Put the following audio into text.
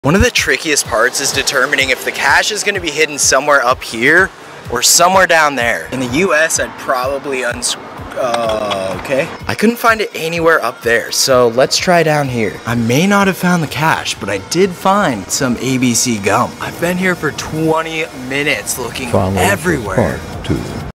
One of the trickiest parts is determining if the cache is going to be hidden somewhere up here or somewhere down there. In the US, I'd probably okay. I couldn't find it anywhere up there, so let's try down here. I may not have found the cache, but I did find some ABC gum. I've been here for 20 minutes looking everywhere. Part 2.